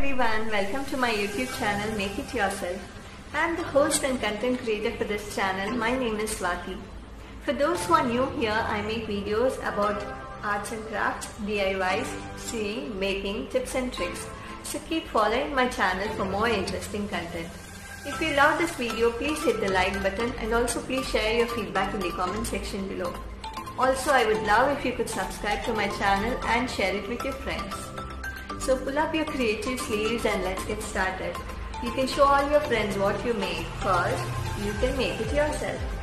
everyone, welcome to my YouTube channel Make It Yourself. I am the host and content creator for this channel. My name is Swati. For those who are new here, I make videos about arts and crafts, DIYs, sewing, baking, tips and tricks. So keep following my channel for more interesting content. If you love this video, please hit the like button and also please share your feedback in the comment section below. Also, I would love if you could subscribe to my channel and share it with your friends. So pull up your creative sleeves and let's get started. You can show all your friends what you made, cause you can make it yourself.